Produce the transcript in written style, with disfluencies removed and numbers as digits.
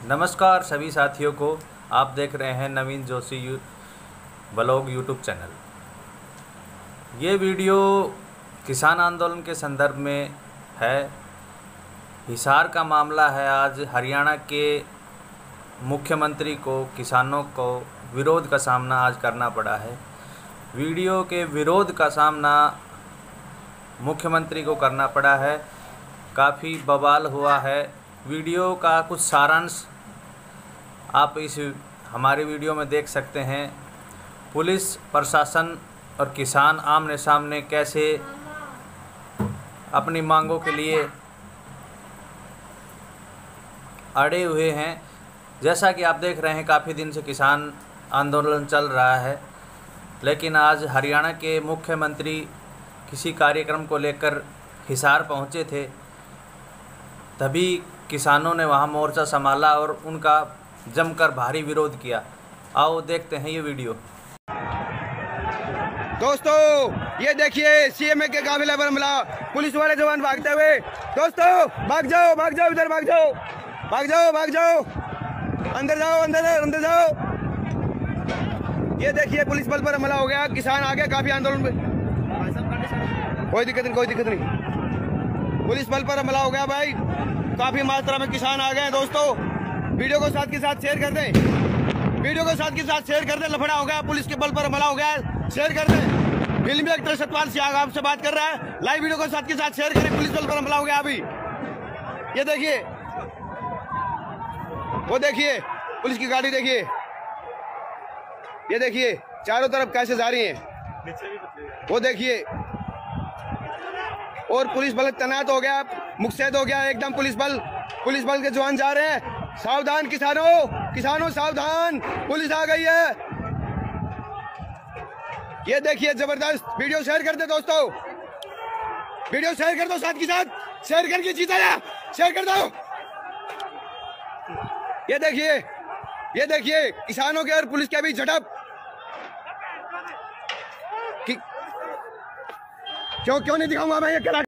नमस्कार सभी साथियों को। आप देख रहे हैं Naveen Joshi blog YouTube channel. ये वीडियो किसान आंदोलन के संदर्भ में है। हिसार का मामला है। आज हरियाणा के मुख्यमंत्री को किसानों को विरोध का सामना आज करना पड़ा है। वीडियो के विरोध का सामना मुख्यमंत्री को करना पड़ा है। काफ़ी बवाल हुआ है। वीडियो का कुछ सारांश आप इस हमारे वीडियो में देख सकते हैं। पुलिस प्रशासन और किसान आमने सामने कैसे अपनी मांगों के लिए अड़े हुए हैं। जैसा कि आप देख रहे हैं, काफ़ी दिन से किसान आंदोलन चल रहा है, लेकिन आज हरियाणा के मुख्यमंत्री किसी कार्यक्रम को लेकर हिसार पहुंचे थे, तभी किसानों ने वहां मोर्चा संभाला और उनका जमकर भारी विरोध किया। आओ देखते हैं ये वीडियो। दोस्तों ये देखिए सीएमए के काफिले पर हमला, पुलिस वाले जवान भागते हुए। दोस्तों भाग जाओ इधर भाग जाओ, अंदर जाओ। ये देखिए पुलिस बल पर हमला हो गया। किसान आ गए काफी आंदोलन में। कोई दिक्कत नहीं। पुलिस बल पर हमला हो गया भाई। काफी मात्रा में किसान आ गए। दोस्तों वीडियो को साथ के साथ शेयर कर दें। लफड़ा हो गया, पुलिस के बल पर हमला हो गया। शेयर कर दें। फिल्मी एक्टर सतपाल सियाग आपसे बात कर रहा है। लाइव वीडियो को साथ के साथ शेयर करें। पुलिस बल पर हमला हो गया अभी। ये देखिए, वो देखिए पुलिस की गाड़ी देखिए। ये देखिए चारों तरफ कैसे जा रही है, वो देखिए। और पुलिस बल तैनात हो गया, मुस्तैद हो गया एकदम। पुलिस बल के जवान जा रहे हैं। सावधान किसानों सावधान, पुलिस आ गई है। ये देखिए जबरदस्त। वीडियो शेयर कर दे दोस्तों, वीडियो शेयर कर दो, साथ के साथ शेयर करके जीता जा, शेयर कर दो। ये देखिए किसानों के और पुलिस के बीच झड़प। क्यों नहीं दिखाऊंगा मैं ये